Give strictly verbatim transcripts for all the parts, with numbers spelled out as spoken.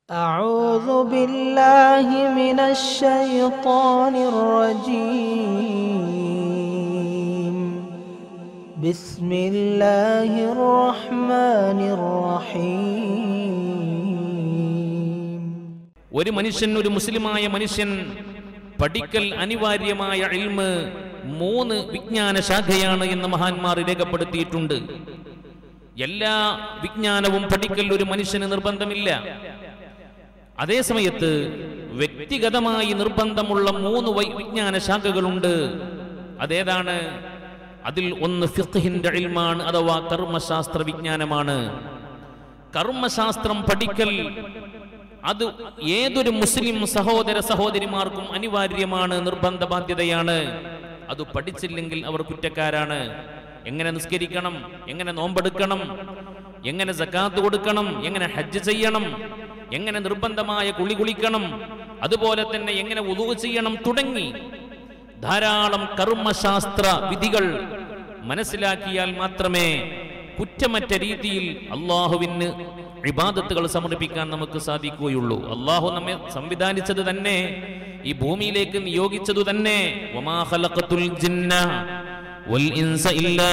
أعوذ بالله من الشيطان الرجيم بسم الله الرحمن الرحيم ഒരു മനുഷ്യൻ ഒരു മുസ്ലിമായ മനുഷ്യൻ പഠിക്കൽ അനിവാര്യമായ ഇൽമ് മൂന്ന് വിജ്ഞാന ശാഖയാണ് എന്ന് മഹാന്മാർ രേഖപ്പെടുത്തിയിട്ടുണ്ട്. എല്ലാ വിജ്ഞാനവും പഠിക്കൽ ഒരു മനുഷ്യന് നിർബന്ധമില്ല. അതേ സമയത്ത് വ്യക്തിഗതമായി നിർബന്ധമുള്ള മൂന്ന് വിജ്ഞാന ശാഖകളുണ്ട്. അതേതാണ്? അതിൽ ഒന്ന് ഫിഖ്ഹിന്റെ ഇൽമാണ്, അഥവാ കർമ്മശാസ്ത്ര വിജ്ഞാനമാണ്. കർമ്മശാസ്ത്രം പഠിക്കൽ അത് ഏതൊരു മുസ്ലിം സഹോദര സഹോദരിമാർക്കും അനിവാര്യമാണ്, നിർബന്ധ ബാധ്യതയാണ്. അത് പഠിച്ചില്ലെങ്കിൽ അവർ കുറ്റക്കാരാണ്. എങ്ങനെ നിസ്കരിക്കണം, എങ്ങനെ നോമ്പെടുക്കണം, എങ്ങനെ സക്കാത്ത് കൊടുക്കണം, എങ്ങനെ ഹജ്ജ് ചെയ്യണം, എങ്ങനെ നിർബന്ധമായ കുളി കുളിക്കണം, അതുപോലെ തന്നെ എങ്ങനെ വുളൂ ചെയ്യണം തുടങ്ങി ധാരാളം കർമ്മശാസ്ത്ര വിധികൾ മനസ്സിലാക്കിയാൽ മാത്രമേ കുറ്റമറ്റ രീതിയിൽ അള്ളാഹുവിന് ഇബാദത്തുകൾ സമർപ്പിക്കാൻ നമുക്ക് സാധിക്കുകയുള്ളൂ. അള്ളാഹു നമ്മെ സംവിധാനിച്ചത് തന്നെ, ഈ ഭൂമിയിലേക്ക് നിയോഗിച്ചതു തന്നെ വമാ ഖലഖതുൽ ജിന്ന വൽ ഇൻസ ഇല്ലാ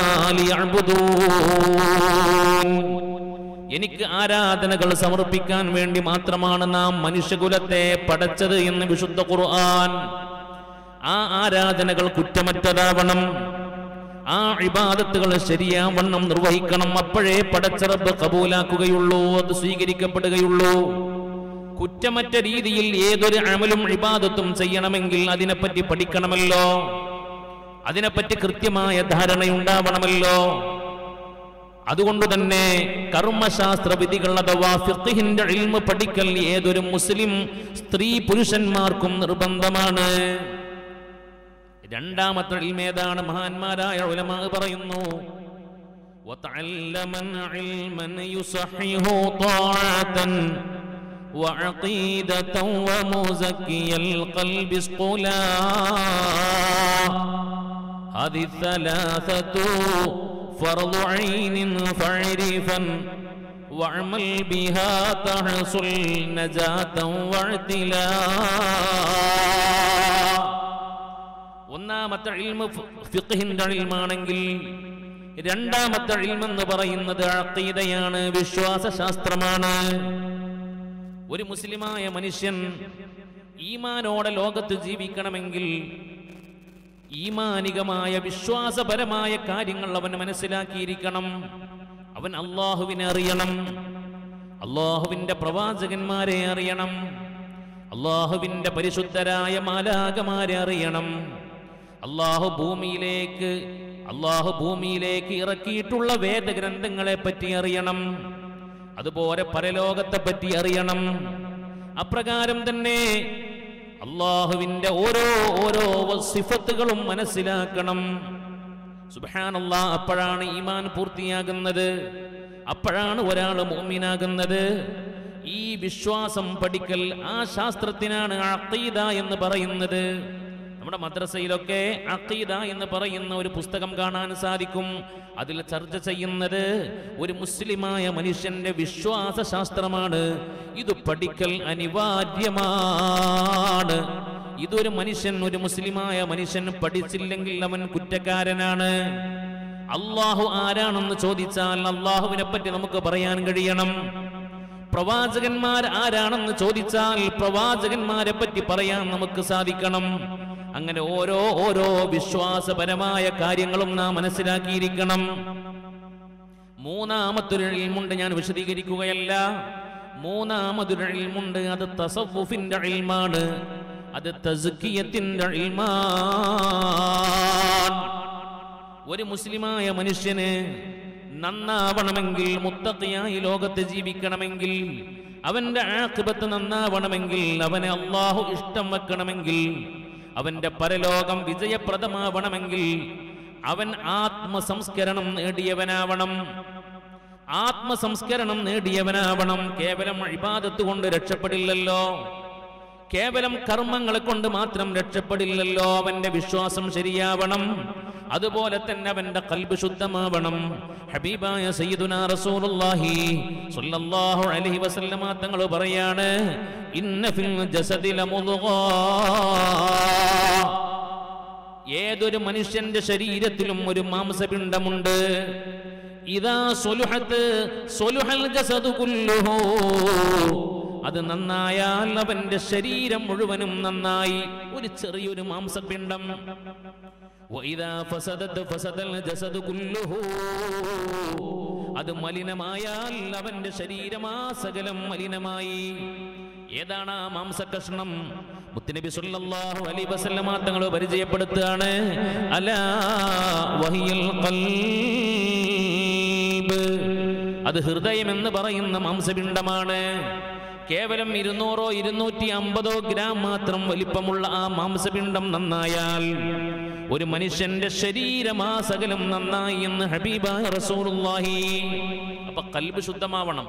ലിയഅ്ബുദൂൻ, എനിക്ക് ആരാധനകൾ സമർപ്പിക്കാൻ വേണ്ടി മാത്രമാണ് നാം മനുഷ്യകുലത്തെ പടച്ചത് എന്ന് വിശുദ്ധ ഖുർആൻ. ആ ആരാധനകൾ കുറ്റമറ്റതാവണം, ആ ഇബാദത്തുകൾ ശരിയാവണ്ണം നിർവഹിക്കണം. അപ്പോഴേ പടച്ച റബ്ബ് കബൂലാക്കുകയുള്ളൂ, അത് സ്വീകരിക്കപ്പെടുകയുള്ളൂ. കുറ്റമറ്റ രീതിയിൽ ഏതൊരു അമലും ഇബാദത്തും ചെയ്യണമെങ്കിൽ അതിനെപ്പറ്റി പഠിക്കണമല്ലോ, അതിനെപ്പറ്റി കൃത്യമായ ധാരണയുണ്ടാവണമല്ലോ. അതുകൊണ്ട് തന്നെ കർമ്മശാസ്ത്ര വിധികൾ അഥവാ ഫിഖ്ഹിന്റെ ഇൽമ് പഠിക്കൽ ഏതൊരു മുസ്ലിം സ്ത്രീ പുരുഷന്മാർക്കും നിർബന്ധമാണ്. രണ്ടാമത്തെ ഇൽമ് ഏതാണ്? മഹാന്മാരായ ഉലമാ പറയുന്നു, വതഅല്ലമൻ ഇൽമൻ യുസഹിഹു ത്വാഅതൻ വഅഖീദതൻ വമുസക്കിയൽ ഖൽബി സ്ഖുലാ ഹദി സലാസതു ഫർളു ഐനിൻ ഫഅരിഫൻ വഅമൽ ബിഹാ തഹസുൽ നജാതൻ വഅതിലാ. ഒന്നാമത്തെ ഇൽമ് ഫിഖ്ഹിന്റെ ഇൽമാണെങ്കിൽ രണ്ടാമത്തെ ഇൽമ് എന്ന് പറയുന്നത് അഖീദയാണ്, വിശ്വാസ ശാസ്ത്രമാണ്. ഒരു മുസ്ലിമായ മനുഷ്യൻ ഈമാനോടെ ലോകത്ത് ജീവിക്കണമെങ്കിൽ ഈമാനികമായ വിശ്വാസപരമായ കാര്യങ്ങൾ അവൻ മനസ്സിലാക്കിയിരിക്കണം. അവൻ അള്ളാഹുവിനെ അറിയണം, അള്ളാഹുവിന്റെ പ്രവാചകന്മാരെ അറിയണം, അള്ളാഹുവിന്റെ പരിശുദ്ധരായ മാലാകമാരെ അറിയണം, അള്ളാഹു ഭൂമിയിലേക്ക് അള്ളാഹു ഭൂമിയിലേക്ക് ഇറക്കിയിട്ടുള്ള വേദഗ്രന്ഥങ്ങളെ പറ്റി അറിയണം, അതുപോലെ പരലോകത്തെ പറ്റി അറിയണം. അപ്രകാരം തന്നെ അള്ളാഹുവിന്റെ ഓരോ ഓരോ സിഫത്തുകളും മനസ്സിലാക്കണം. സുബ്ഹാനല്ലാഹ്, അപ്പോഴാണ് ഈമാൻ പൂർത്തിയാകുന്നത്, അപ്പോഴാണ് ഒരാൾ മുഅ്മിനാകുന്നത്. ഈ വിശ്വാസം പഠിക്കൽ, ആ ശാസ്ത്രത്തിനാണ് അഖീദ എന്ന് പറയുന്നത്. നമ്മുടെ മദ്രസയിലൊക്കെ അഖീദ എന്ന് പറയുന്ന ഒരു പുസ്തകം കാണാൻ സാധിക്കും. അതിൽ ചർച്ച ചെയ്യുന്നത് ഒരു മുസ്ലിമായ മനുഷ്യന്റെ വിശ്വാസ ശാസ്ത്രമാണ്. ഇത് പഠിക്കൽ അനിവാര്യമാണ്. ഇതൊരു മനുഷ്യൻ, ഒരു മുസ്ലിമായ മനുഷ്യൻ പഠിച്ചില്ലെങ്കിൽ അവൻ കുറ്റക്കാരനാണ്. അള്ളാഹു ആരാണെന്ന് ചോദിച്ചാൽ അള്ളാഹുവിനെ പറ്റി നമുക്ക് പറയാൻ കഴിയണം. പ്രവാചകന്മാർ ആരാണെന്ന് ചോദിച്ചാൽ പ്രവാചകന്മാരെ പറ്റി പറയാൻ നമുക്ക് സാധിക്കണം. അങ്ങനെ ഓരോ ഓരോ വിശ്വാസപരമായ കാര്യങ്ങളും നാം മനസ്സിലാക്കിയിരിക്കണം. മൂന്നാമത്തൊരു ഇൽമുണ്ട്, ഞാൻ വിശദീകരിക്കുകയല്ല. മൂന്നാമതൊരു ഇൽമുണ്ട്, അത് തസവ്വുഫിന്റെ ഇൽമാണ്, അത് തസ്കിയത്തിന്റെ ഇൽമാണ്. ഒരു മുസ്ലിമായ മനുഷ്യന് നന്നാവണമെങ്കിൽ, മുത്തഖിയായി ലോകത്ത് ജീവിക്കണമെങ്കിൽ, അവന്റെ ആഖിബത്ത് നന്നാവണമെങ്കിൽ, അവനെ അല്ലാഹു ഇഷ്ടം വെക്കണമെങ്കിൽ, അവന്റെ പരലോകം വിജയപ്രദമാവണമെങ്കിൽ അവൻ ആത്മസംസ്കരണം നേടിയവനാവണം. ആത്മസംസ്കരണം നേടിയവനാവണം. കേവലം ഇബാദത്ത് കൊണ്ട് രക്ഷപ്പെടില്ലല്ലോ, കേവലം കർമ്മങ്ങളെ കൊണ്ട് മാത്രം രക്ഷപ്പെടില്ലല്ലോ. അവന്റെ വിശ്വാസം ശരിയാവണം, അതുപോലെ തന്നെ അവന്റെ ഖൽബ് ശുദ്ധമാവണം. ഹബീബായ സയ്യിദുനാ റസൂലുള്ളാഹി സ്വല്ലല്ലാഹു അലൈഹി വസല്ലമ തങ്ങൾ പറയാണ്, ഇന്ന ഫിൽ ജസദി ലമുദ്ഗാ, ഏതൊരു മനുഷ്യന്റെ ശരീരത്തിലും ഒരു മാംസപിണ്ഡമുണ്ട്. ഇദാ സ്വലുഹത് സ്വലുഹൽ ജസദു കുല്ലുഹു, അത് നന്നായാൽ അവന്റെ ശരീരം മുഴുവനും നന്നായി. ഒരു ചെറിയൊരു മാംസപിണ്ഡം. വഇദാ ഫസദത് ഫസദൽ ജസദു കുല്ലുഹു, അത് മലിനമായാൽ അവന്റെ ശരീരമാസകലം മലിനമായി. ഏതാണ് ആ മാംസകഷ്ണം? മുത്തുനബി സല്ലല്ലാഹു അലൈഹി വസല്ലമ തങ്ങൾ പരിചയപ്പെടുത്തുകയാണ്, അലാ വഹിയൽ ഖൽബ്, അത് ഹൃദയം എന്ന് പറയുന്ന മാംസപിണ്ഡമാണ്. കേവലം ഇരുന്നൂറോ ഇരുന്നൂറ്റി അമ്പതോ ഗ്രാം മാത്രം വലിപ്പമുള്ള ആ മാംസപിണ്ഡം നന്നായാൽ ഒരു മനുഷ്യന്റെ ശരീരമാസകലം നന്നായി എന്ന് ഹബീബായ റസൂലുള്ളാഹി. അപ്പൊ ഖൽബ് ശുദ്ധമാവണം.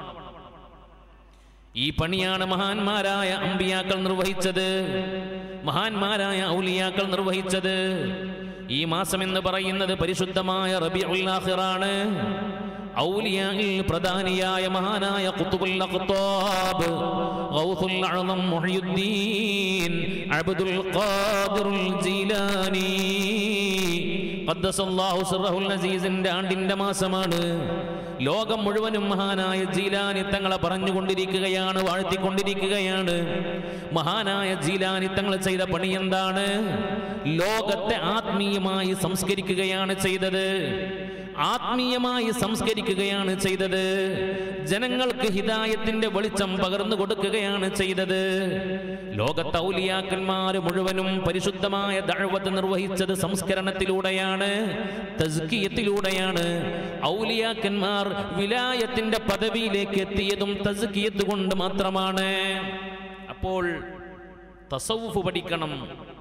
ഈ പണിയാണ് മഹാന്മാരായ അമ്പിയാക്കൾ നിർവഹിച്ചത്, മഹാന്മാരായ ഔലിയാക്കൾ നിർവഹിച്ചത്. ഈ മാസം എന്ന് പറയുന്നത് പരിശുദ്ധമായ റബീഉൽ ആഖിറാണ്. ഔലിയായിൽ പ്രധാനിയായ മഹാനായ ഖുത്ബുൽ അഖ്താബ് ഗൗസുൽ അഅ്ളം മുഹ്യിദ്ദീൻ അബ്ദുൽ ഖാദിറുൽ ജീലാനി ഖദ്ദസല്ലാഹു സിർറഹുൽ അസീസിന്റെ ആണ്ടിന്റെ മാസമാണ്. ലോകം മുഴുവനും മഹാനായ ജീലാനി തങ്ങളെ പറഞ്ഞുകൊണ്ടിരിക്കുകയാണ്, വാഴ്ത്തിക്കൊണ്ടിരിക്കുകയാണ്. മഹാനായ ജീലാനി തങ്ങൾ ചെയ്ത പണി എന്താണ്? ലോകത്തെ ആത്മീയമായി സംസ്കരിക്കുകയാണ് ചെയ്തത്. ആത്മീയമായി സംസ്കരിക്കുകയാണ് ചെയ്തത്. ജനങ്ങൾക്ക് ഹിദായത്തിന്റെ വെളിച്ചം പകർന്നു കൊടുക്കുകയാണ് ചെയ്തത്. ലോകത്തെ ഔലിയാക്കന്മാർ മുഴുവനും പരിശുദ്ധമായ ദഅവത്ത് നിർവഹിച്ചത് സംസ്കരണത്തിലൂടെയാണ്, തസ്കിയത്തിലൂടെയാണ്. ഔലിയാക്കന്മാർ വിലായത്തിന്റെ പദവിയിലേക്ക് എത്തിയതും തസ്കിയത്ത് കൊണ്ട് മാത്രമാണ്. അപ്പോൾ തസവ്വുഫ് പഠിക്കണം.